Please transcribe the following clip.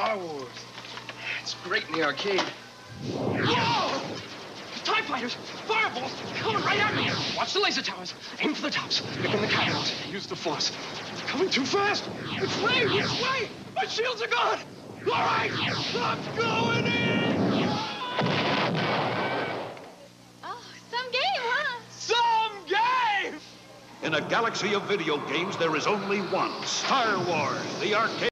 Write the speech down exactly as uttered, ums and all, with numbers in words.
Star Wars. It's great in the arcade. Whoa! TIE fighters! Fireballs! Coming right at me! Watch the laser towers. Aim for the tops. Pick in the capitals. Use the force. It's coming too fast! It's Ray! It's Ray! My shields are gone! All right! I'm going in! Oh, some game, huh? Some game! In a galaxy of video games, there is only one. Star Wars, the arcade.